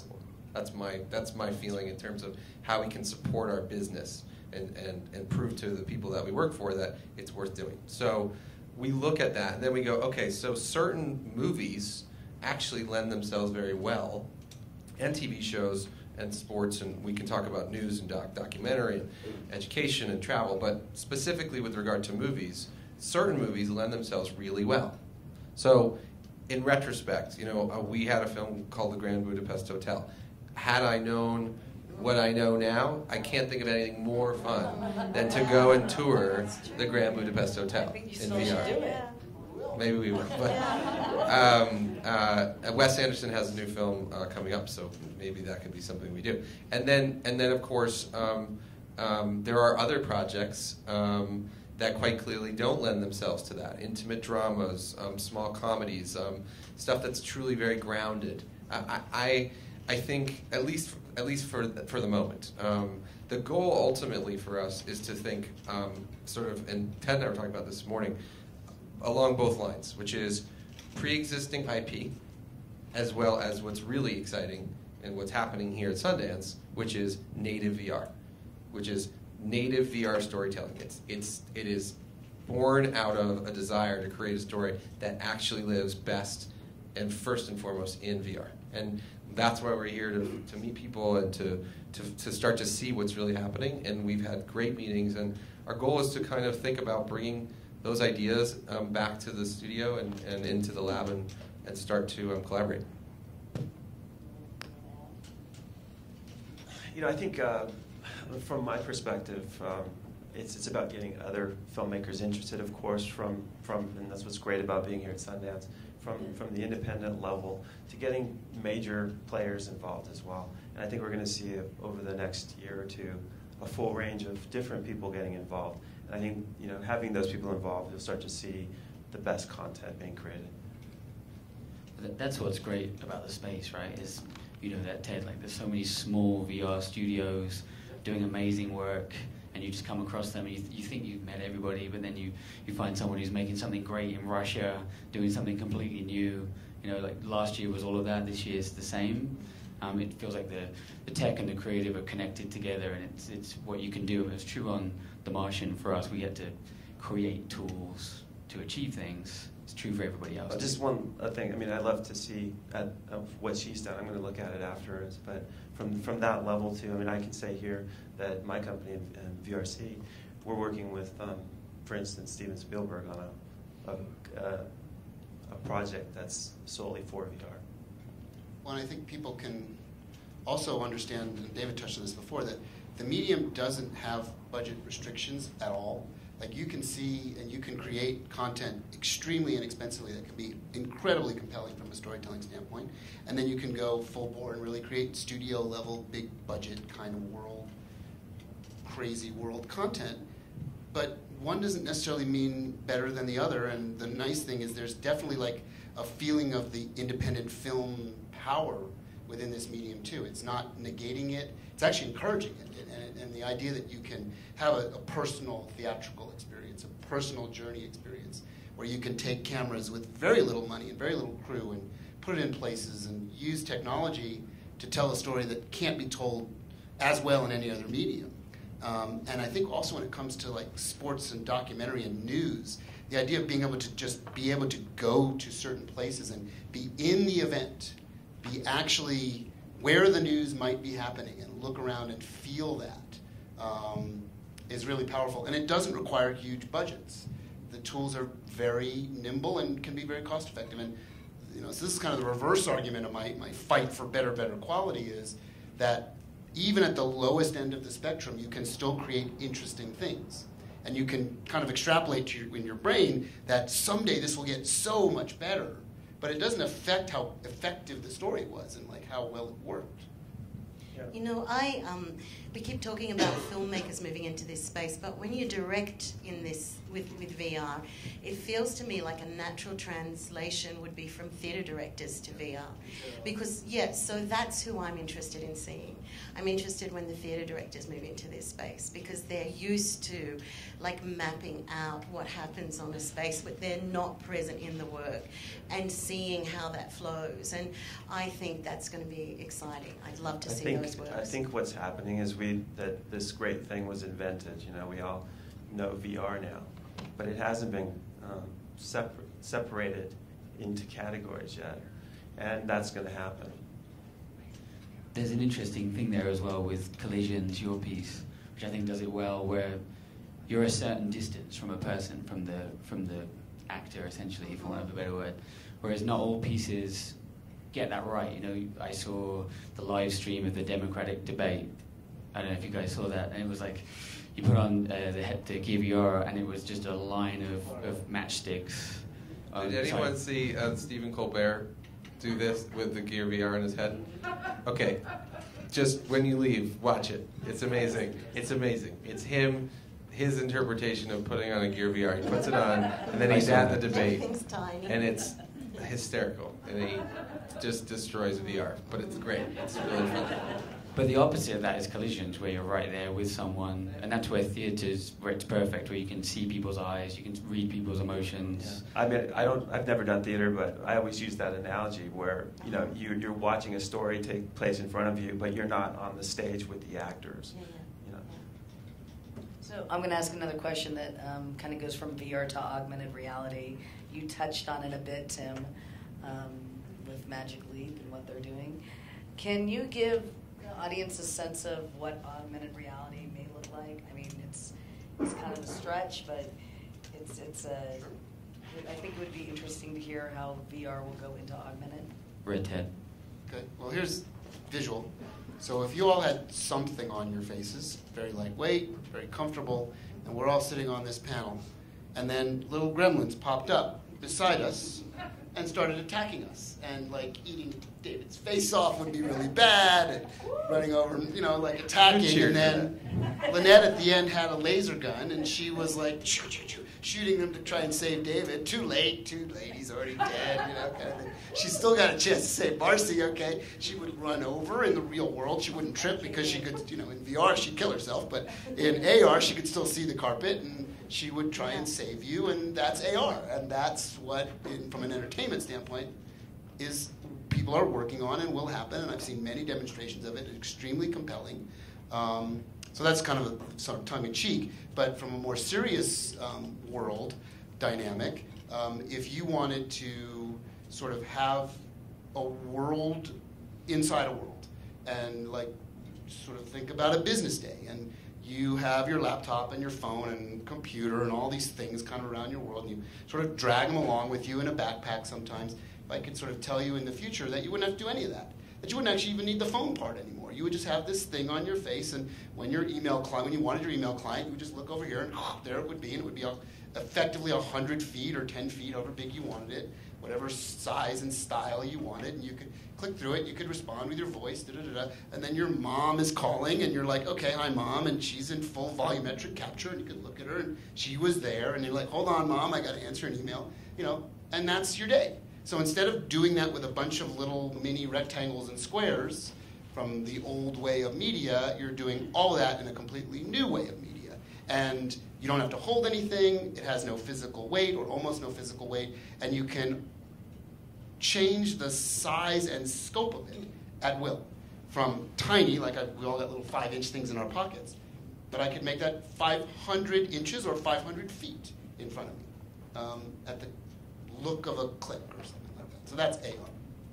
That's my that's my feeling in terms of how we can support our business and, and, and prove to the people that we work for that it's worth doing. So we look at that, and then we go, okay, so certain movies actually lend themselves very well, and T V shows and sports, and we can talk about news and doc documentary and education and travel, but specifically with regard to movies, certain movies lend themselves really well. So in retrospect, you know, uh, we had a film called The Grand Budapest Hotel. Had I known what I know now, I can't think of anything more fun than to go and tour the Grand Budapest Hotel in V R. Maybe we will. But um, uh, Wes Anderson has a new film uh, coming up, so maybe that could be something we do. And then, and then of course, um, um, there are other projects um, that quite clearly don't lend themselves to that. Intimate dramas, um, small comedies, um, stuff that's truly very grounded. I, I, I think, at least, at least for for the moment, um, the goal ultimately for us is to think um, sort of, and Ted and I were talking about this morning, along both lines, which is pre-existing I P, as well as what's really exciting and what's happening here at Sundance, which is native V R, which is native V R storytelling. It's it's it is born out of a desire to create a story that actually lives best and first and foremost in V R, and that's why we're here to to meet people and to to to start to see what's really happening. And we've had great meetings, and our goal is to kind of think about bringing those ideas um, back to the studio and, and into the lab and, and start to um, collaborate. You know, I think uh, from my perspective, um, it's it's about getting other filmmakers interested, of course, from, from and that's what's great about being here at Sundance, from, from the independent level to getting major players involved as well. And I think we're going to see, a, over the next year or two, a full range of different people getting involved. And I think, you know, having those people involved, you'll start to see the best content being created. That's what's great about the space, right? Is, you know, that Ted, like, there's so many small V R studios doing amazing work, and you just come across them and you, th you think you've met everybody, but then you, you find someone who's making something great in Russia, doing something completely new. You know, like last year was all of that, this year's the same. Um, it feels like the, the tech and the creative are connected together, and it's, it's what you can do. And it's true on The Martian for us. We get to create tools to achieve things. It's true for everybody else. Well, just one uh, thing. I mean, I love to see at, of what she's done. I'm going to look at it afterwards. But from from that level too, I mean, I can say here that my company, um, V R C, we're working with, um, for instance, Steven Spielberg on a a, a a project that's solely for V R. Well, I think people can also understand, and David touched on this before, that the medium doesn't have budget restrictions at all. Like, you can see and you can create content extremely inexpensively that can be incredibly compelling from a storytelling standpoint, and then you can go full bore and really create studio level, big budget kind of world, crazy world content. But one doesn't necessarily mean better than the other, and the nice thing is there's definitely like a feeling of the independent film power within this medium too. It's not negating it, it's actually encouraging it. And, and the idea that you can have a, a personal theatrical experience, a personal journey experience, where you can take cameras with very little money and very little crew and put it in places and use technology to tell a story that can't be told as well in any other medium. Um, and I think also when it comes to like sports and documentary and news, the idea of being able to just be able to go to certain places and be in the event, be actually where the news might be happening and look around and feel that um, is really powerful. And it doesn't require huge budgets. The tools are very nimble and can be very cost effective. And you know, so this is kind of the reverse argument of my, my fight for better, better quality, is that even at the lowest end of the spectrum, you can still create interesting things. And you can kind of extrapolate to your, in your brain that someday this will get so much better, but it doesn't affect how effective the story was and like how well it worked. Yeah. You know, I um, we keep talking about filmmakers moving into this space, but when you direct in this with, with V R, it feels to me like a natural translation would be from theatre directors to V R. Because, yeah, so that's who I'm interested in seeing. I'm interested when the theatre directors move into this space because they're used to like mapping out what happens on a space, but they're not present in the work, and seeing how that flows. And I think that's going to be exciting. I'd love to I see think, those works. I think what's happening is we that this great thing was invented. You know, we all know V R now, but it hasn't been um, separ- separated into categories yet, and that's going to happen. There's an interesting thing there as well with Collisions, your piece, which I think does it well, where you're a certain distance from a person, from the from the actor, essentially, for want of a better word. Whereas not all pieces get that right. You know, I saw the live stream of the Democratic debate. I don't know if you guys saw that, and it was like you put on uh, the, the Gear V R, and it was just a line of, of matchsticks. Um, Did anyone sorry. see uh, Stephen Colbert do this with the Gear V R in his head? Okay, just when you leave, watch it. It's amazing. It's amazing. It's him, his interpretation of putting on a Gear V R. He puts it on, and then he's at the debate, Everything's tiny. and it's hysterical, and he just destroys V R. But it's great. It's really fun. But the opposite of that is Collisions, where you're right there with someone, and that's where theatre's where it's perfect, where you can see people's eyes, you can read people's emotions. Yeah. I mean, I don't. I've never done theater, but I always use that analogy where you know you, you're watching a story take place in front of you, but you're not on the stage with the actors. Yeah, yeah. You know. So I'm going to ask another question that um, kind of goes from V R to augmented reality. You touched on it a bit, Tim, um, with Magic Leap and what they're doing. Can you give the audience a sense of what augmented reality may look like? I mean, it's it's kind of a stretch, but it's it's a. I think it would be interesting to hear how V R will go into augmented. Red Ted. Okay, well, here's visual. So if you all had something on your faces, very lightweight, very comfortable, and we're all sitting on this panel, and then little gremlins popped up beside us and started attacking us, and like eating David's face off would be really bad, and running over, you know, like attacking, and then Lynette at the end had a laser gun, and she was like choo, choo, choo, shooting them to try and save David. Too late, too late, he's already dead, you know, kind of thing. She still got a chance to save Marcie, okay? She would run over. In the real world, she wouldn't trip because she could, you know, in V R she'd kill herself, but in A R she could still see the carpet, and she would try and save you, and that's A R, and that's what, in, from an entertainment standpoint, is people are working on and will happen, and I've seen many demonstrations of it, extremely compelling. Um, so that's kind of a sort of tongue-in-cheek, but from a more serious um, world dynamic, um, if you wanted to sort of have a world inside a world, and like sort of think about a business day, and you have your laptop and your phone and computer and all these things kind of around your world, and you sort of drag them along with you in a backpack sometimes. If I could sort of tell you in the future that you wouldn't have to do any of that, that you wouldn't actually even need the phone part anymore. You would just have this thing on your face, and when your email client, when you wanted your email client, you would just look over here, and oh, there it would be, and it would be effectively one hundred feet or ten feet, however big you wanted it, whatever size and style you wanted, and you could click through it, you could respond with your voice, da da da da, and then your mom is calling, and you're like, okay, hi mom, and she's in full volumetric capture, and you could look at her, and she was there, and you're like, hold on mom, I got to answer an email, you know, and that's your day. So instead of doing that with a bunch of little mini rectangles and squares from the old way of media, you're doing all of that in a completely new way of media. And you don't have to hold anything, it has no physical weight or almost no physical weight, and you can change the size and scope of it at will. From tiny, like I, we all got little five inch things in our pockets, but I could make that five hundred inches or five hundred feet in front of me um, at the look of a click or something like that. So that's A R.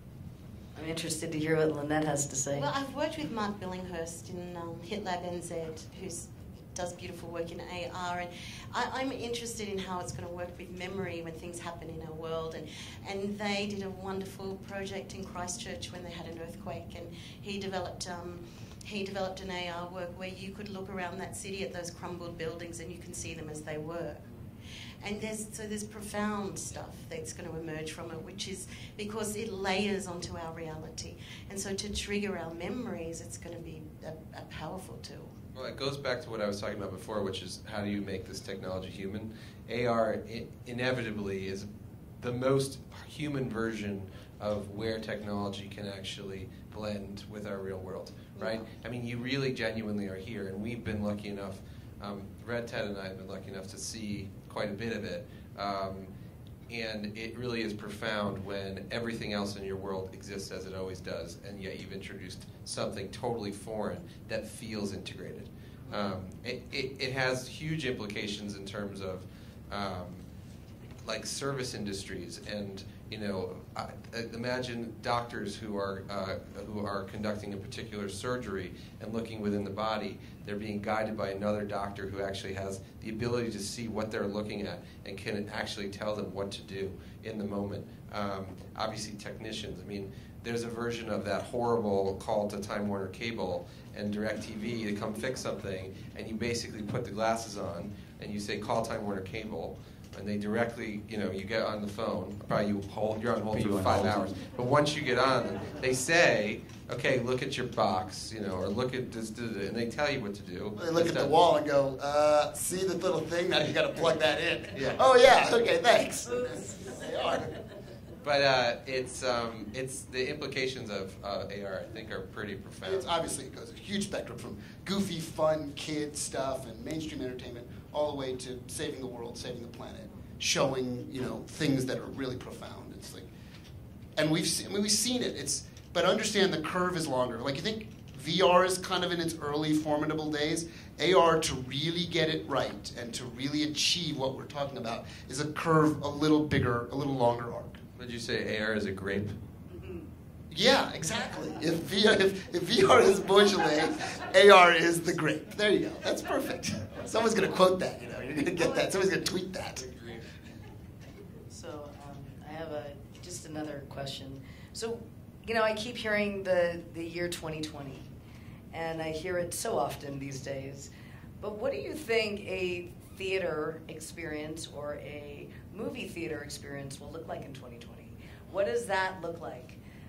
I'm interested to hear what Lynette has to say. Well, I've worked with Mark Billinghurst in um, HitLab N Z, who does beautiful work in A R, and I, I'm interested in how it's going to work with memory when things happen in our world. And, and they did a wonderful project in Christchurch when they had an earthquake, and he developed um, he developed an A R work where you could look around that city at those crumbled buildings and you can see them as they were. And there's, so there's profound stuff that's going to emerge from it, which is because it layers onto our reality. And so to trigger our memories, it's going to be a, a powerful tool. Well, it goes back to what I was talking about before, which is how do you make this technology human? A R I- inevitably is the most human version of where technology can actually blend with our real world, right? I mean, you really genuinely are here, and we've been lucky enough Um, Red Ted and I have been lucky enough to see quite a bit of it. Um, and it really is profound when everything else in your world exists as it always does, and yet you've introduced something totally foreign that feels integrated. Um, it, it, it has huge implications in terms of um, like service industries, and you know, I, I imagine doctors who are uh, who are conducting a particular surgery and looking within the body. They're being guided by another doctor who actually has the ability to see what they're looking at and can actually tell them what to do in the moment. Um, obviously, technicians. I mean, there's a version of that horrible call to Time Warner Cable and DirecTV to come fix something, and you basically put the glasses on and you say, "Call Time Warner Cable." And they directly, you know, you get on the phone. Probably you hold, you're on hold for five hours. But once you get on, they say, "Okay, look at your box," you know, or look at this, and they tell you what to do. They look it's at done. the wall and go, uh, "See the little thing? Now you got to plug that in." Yeah. Oh yeah. Okay. Thanks. They are. But uh, it's um, it's the implications of uh, A R, I think, are pretty profound. It's obviously, it goes a huge spectrum from goofy, fun, kid stuff and mainstream entertainment all the way to saving the world, saving the planet, showing, you know, things that are really profound. It's like, and we've seen, I mean, we've seen it. It's, but understand the curve is longer. Like, you think V R is kind of in its early formidable days. A R, to really get it right and to really achieve what we're talking about, is a curve a little bigger, a little longer arc. Would you say A R is a grape? Yeah, exactly. If V R, if, if V R is Beaujolais, A R is the grape. There you go. That's perfect. Someone's going to quote that, you know. You're going to get that. Someone's going to tweet that. So um, I have a just another question. So, you know, I keep hearing the, the year twenty twenty, and I hear it so often these days. But what do you think a theater experience or a movie theater experience will look like in twenty twenty? What does that look like?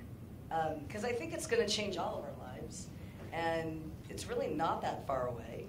Because um, I think it's going to change all of our lives, and it's really not that far away.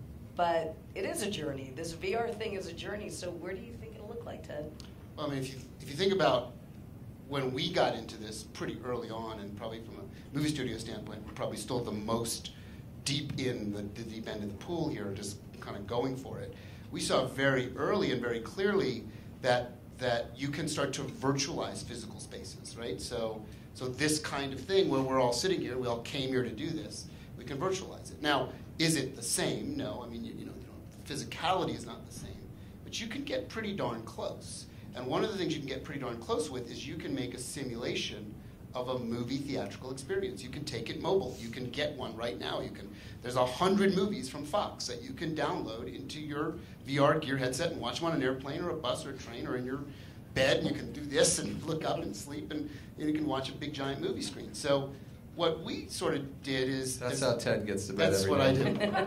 But it is a journey. This V R thing is a journey. So where do you think it'll look like, Ted? Well, I mean, if you if you think about when we got into this pretty early on, and probably from a movie studio standpoint, we're probably still the most deep in the, the deep end of the pool here, just kind of going for it. We saw very early and very clearly that that you can start to virtualize physical spaces, right? So so this kind of thing, where we're all sitting here, we all came here to do this, we can virtualize it. Now, is it the same? No. I mean, you, you know, you know, physicality is not the same, but you can get pretty darn close. And one of the things you can get pretty darn close with is you can make a simulation of a movie theatrical experience. You can take it mobile. You can get one right now. You can. There's a hundred movies from Fox that you can download into your V R gear headset and watch them on an airplane or a bus or a train or in your bed. And you can do this and look up and sleep, and, and you can watch a big giant movie screen. So what we sort of did is... That's is, how Ted gets to bed That's every what night. I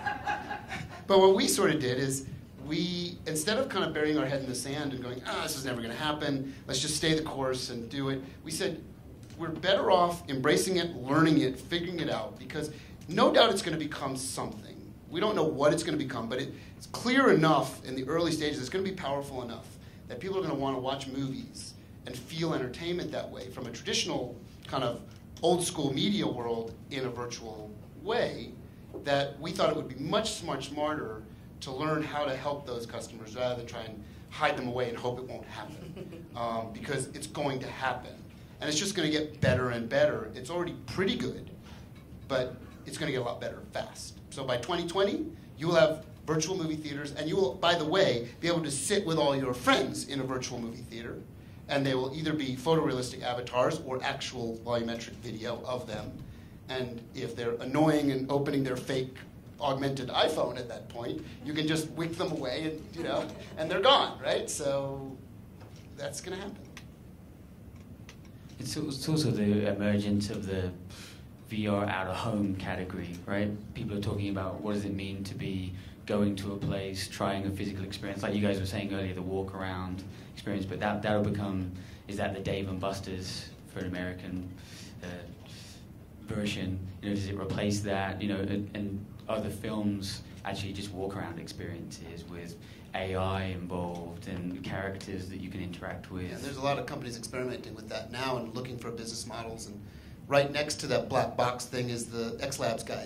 did. But what we sort of did is we, instead of kind of burying our head in the sand and going, ah, this is never going to happen, let's just stay the course and do it, we said, we're better off embracing it, learning it, figuring it out, because no doubt it's going to become something. We don't know what it's going to become, but it, it's clear enough in the early stages, it's going to be powerful enough that people are going to want to watch movies and feel entertainment that way from a traditional kind of old school media world in a virtual way, that we thought it would be much, much smarter to learn how to help those customers rather than try and hide them away and hope it won't happen, um, because it's going to happen. And it's just going to get better and better. It's already pretty good, but it's going to get a lot better fast. So by twenty twenty, you will have virtual movie theaters, and you will, by the way, be able to sit with all your friends in a virtual movie theater, and they will either be photorealistic avatars or actual volumetric video of them. And if they're annoying and opening their fake augmented iPhone at that point, you can just wick them away, and you know, and they're gone, right? So that's going to happen. It's also the emergence of the V R out-of-home category, right? People are talking about what does it mean to be going to a place, trying a physical experience, like you guys were saying earlier, the walk-around experience, but that, that'll become, is that the Dave and Buster's for an American uh, version? You know, does it replace that? You know, and, and other films actually just walk-around experiences with A I involved and characters that you can interact with. Yeah, there's a lot of companies experimenting with that now and looking for business models. And right next to that black box thing is the X Labs guys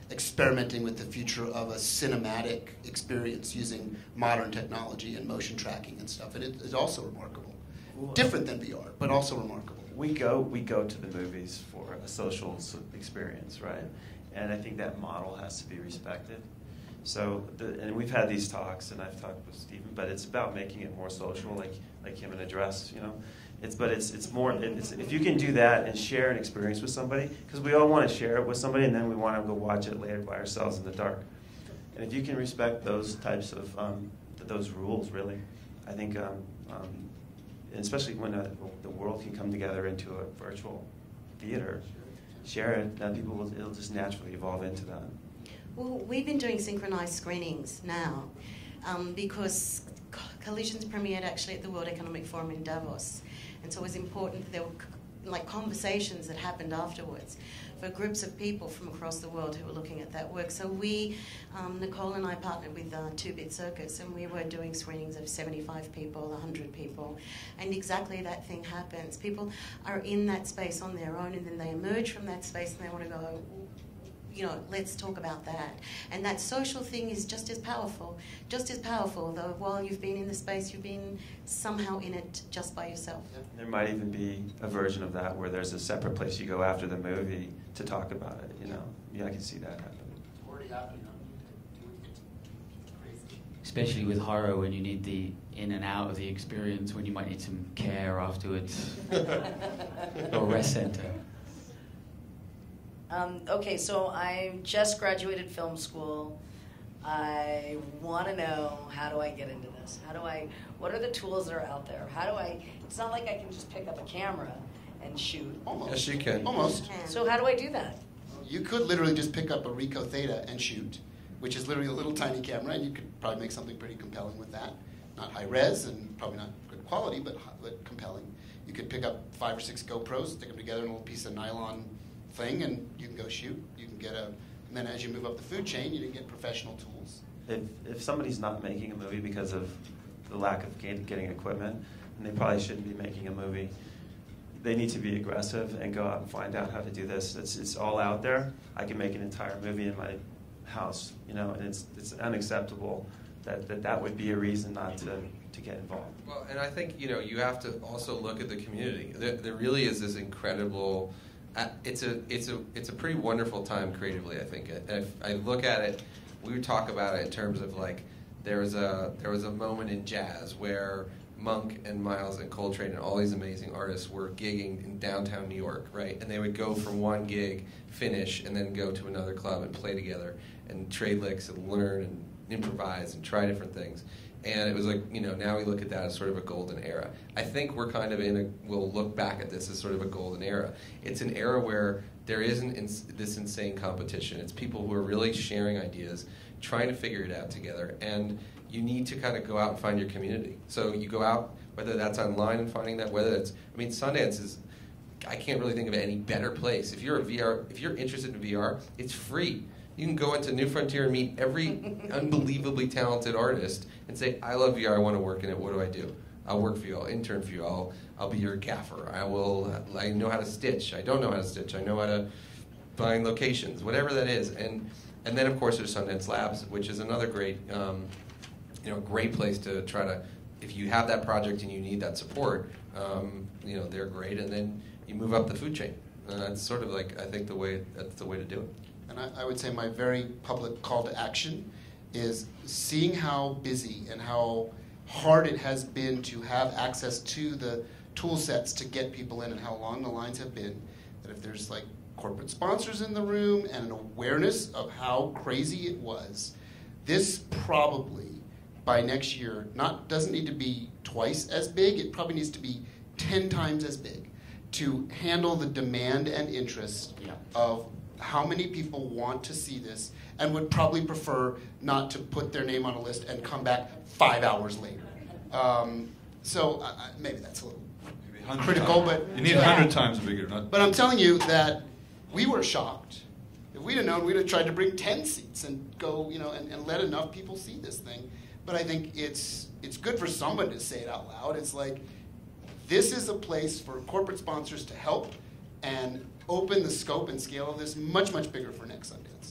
experimenting with the future of a cinematic experience using modern technology and motion tracking and stuff. And it is also remarkable. Different than V R, but also remarkable. We go we go to the movies for a social experience, right? And I think that model has to be respected. So, the, and we've had these talks, and I've talked with Stephen, but it's about making it more social, like like him in a dress, you know. It's but it's it's more. It's, if you can do that and share an experience with somebody, because we all want to share it with somebody, and then we want to go watch it later by ourselves in the dark. And if you can respect those types of um, those rules, really, I think, um, um, and especially when uh, the world can come together into a virtual theater, share it, then people will it'll just naturally evolve into that. Well, we've been doing synchronized screenings now um, because Collisions premiered actually at the World Economic Forum in Davos. And so it was important that there were like conversations that happened afterwards for groups of people from across the world who were looking at that work. So we, um, Nicole and I partnered with uh, two-bit Circus, and we were doing screenings of seventy-five people, one hundred people, and exactly that thing happens. People are in that space on their own, and then they emerge from that space and they want to go, you know, let's talk about that. And that social thing is just as powerful, just as powerful, though while you've been in the space, you've been somehow in it just by yourself. There might even be a version of that where there's a separate place you go after the movie to talk about it, you know. Yeah, I can see that happening. It's already happening. It's crazy. Especially with horror, when you need the in and out of the experience, when you might need some care afterwards. Or rest center. Um, okay, so I just graduated film school. I want to know, how do I get into this? How do I, what are the tools that are out there? How do I, it's not like I can just pick up a camera and shoot. Almost. Yes, you can. Almost. So how do I do that? You could literally just pick up a Ricoh Theta and shoot, which is literally a little tiny camera, and you could probably make something pretty compelling with that. Not high res and probably not good quality, but, but compelling. You could pick up five or six GoPros, stick them together in a little piece of nylon thing, and you can go shoot. You can get a, and then as you move up the food chain, you can get professional tools. If if somebody's not making a movie because of the lack of get, getting equipment, and they probably shouldn't be making a movie, they need to be aggressive and go out and find out how to do this. It's it's all out there. I can make an entire movie in my house, you know, and it's it's unacceptable that that, that would be a reason not to, to get involved. Well, and I think, you know, you have to also look at the community. There, there really is this incredible. Uh, it's a it's a it's a pretty wonderful time creatively, I think. If I look at it, we would talk about it in terms of like there was a there was a moment in jazz where Monk and Miles and Coltrane and all these amazing artists were gigging in downtown New York, right? And they would go from one gig, finish, and then go to another club and play together and trade licks and learn and improvise and try different things. And it was like, you know, now we look at that as sort of a golden era. I think we're kind of in a, we'll look back at this as sort of a golden era. It's an era where there isn't ins- this insane competition. It's people who are really sharing ideas, trying to figure it out together, and you need to kind of go out and find your community. So you go out, whether that's online and finding that, whether it's, I mean, Sundance is, I can't really think of any better place. If you're a V R, if you're interested in V R, it's free. You can go into New Frontier and meet every unbelievably talented artist and say, I love V R, I want to work in it, what do I do? I'll work for you, I'll intern for you, I'll I'll be your gaffer, I will, I know how to stitch, I don't know how to stitch, I know how to find locations, whatever that is. And and then of course there's Sundance Labs, which is another great, um, you know, great place to try to, if you have that project and you need that support, um, you know, they're great, and then you move up the food chain. And that's sort of like, I think the way, that's the way to do it. And I, I would say my very public call to action is seeing how busy and how hard it has been to have access to the tool sets to get people in and how long the lines have been, that if there's like corporate sponsors in the room and an awareness of how crazy it was, this probably by next year not doesn't need to be twice as big, it probably needs to be ten times as big to handle the demand and interest Yeah. of how many people want to see this and would probably prefer not to put their name on a list and come back five hours later. Um, so uh, maybe that's a little Maybe critical, times. but You need a hundred times bigger, not... But I'm telling you that we were shocked. If we'd have known, we'd have tried to bring ten seats and go, you know, and, and let enough people see this thing. But I think it's it's good for someone to say it out loud. It's like, this is a place for corporate sponsors to help and open the scope and scale of this much, much bigger for next Sundance.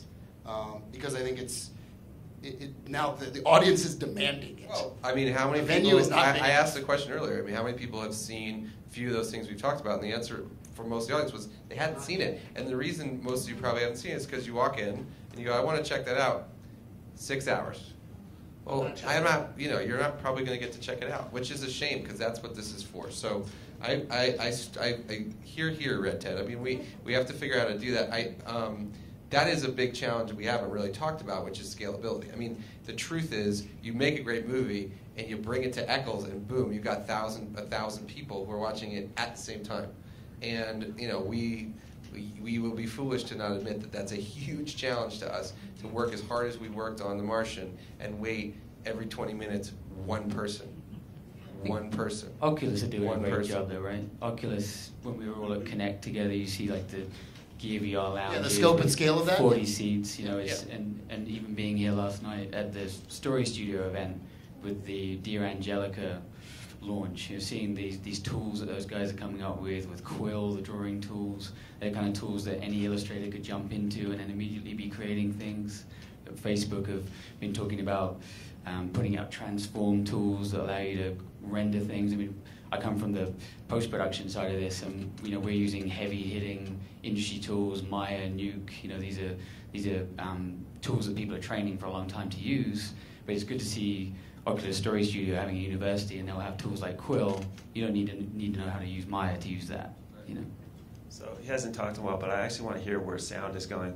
um, because I think it's it, it, now the, the audience is demanding it. Well, I mean, how many The people? venue is not I, big I enough. asked the question earlier. I mean, how many people have seen a few of those things we've talked about? And the answer for most of the audience was they hadn't seen it. And the reason most of you probably haven't seen it is because you walk in and you go, "I want to check that out." Six hours. Well, I'm not. You know, you're not probably going to get to check it out, which is a shame because that's what this is for. So, I, I, I, I, I hear here, Red Ted. I mean, we, we have to figure out how to do that. I, um, that is a big challenge that we haven't really talked about, which is scalability. I mean, the truth is, you make a great movie and you bring it to Eccles, and boom, you've got thousand, a thousand people who are watching it at the same time. And you know, we. We, we will be foolish to not admit that that's a huge challenge to us, to work as hard as we worked on The Martian and wait every twenty minutes one person. One person. Oculus are doing One a great person. job though, right? Oculus, when we were all at Connect together, you see like the Gear V R lounge. Yeah, the scope and scale of that? forty seats, you know, it's, Yeah. and, and even being here last night at the Story Studio event with the Dear Angelica launch, you're seeing these these tools that those guys are coming up with, with Quill, the drawing tools. They're kind of tools that any illustrator could jump into and then immediately be creating things. At Facebook have been talking about um, putting out transform tools that allow you to render things. I mean, I come from the post-production side of this, and you know, we're using heavy-hitting industry tools, Maya, Nuke. You know, these are these are um, tools that people are training for a long time to use. But it's good to see Oculus Story Studio having a university, and they'll have tools like Quill. You don't need to need to know how to use Maya to use that. You know. So he hasn't talked in a while, but I actually want to hear where sound is going.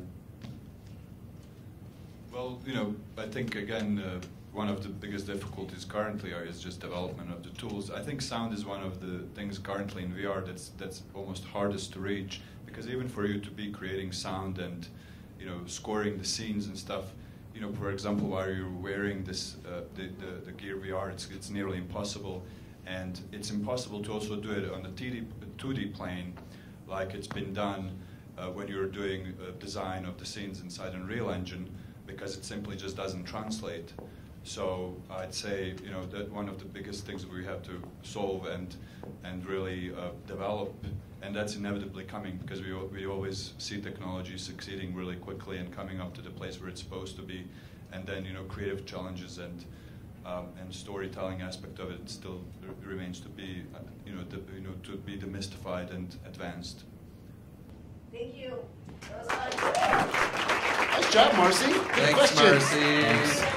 Well, you know, I think again, uh, one of the biggest difficulties currently are, is just development of the tools. I think sound is one of the things currently in V R that's that's almost hardest to reach, because even for you to be creating sound and, you know, scoring the scenes and stuff, you know, for example, while you're wearing this uh, the, the the Gear V R, it's it's nearly impossible, and it's impossible to also do it on the two D plane, like it's been done uh, when you're doing a design of the scenes inside Unreal Engine, because it simply just doesn't translate. So I'd say, you know, that one of the biggest things we have to solve and and really uh, develop, and that's inevitably coming, because we we always see technology succeeding really quickly and coming up to the place where it's supposed to be, and then, you know, creative challenges and um, and storytelling aspect of it still r remains to be, uh, you know, the, you know, to be demystified and advanced. Thank you. That was fun. Nice job, Marcie. Good Thanks, questions. Marcie.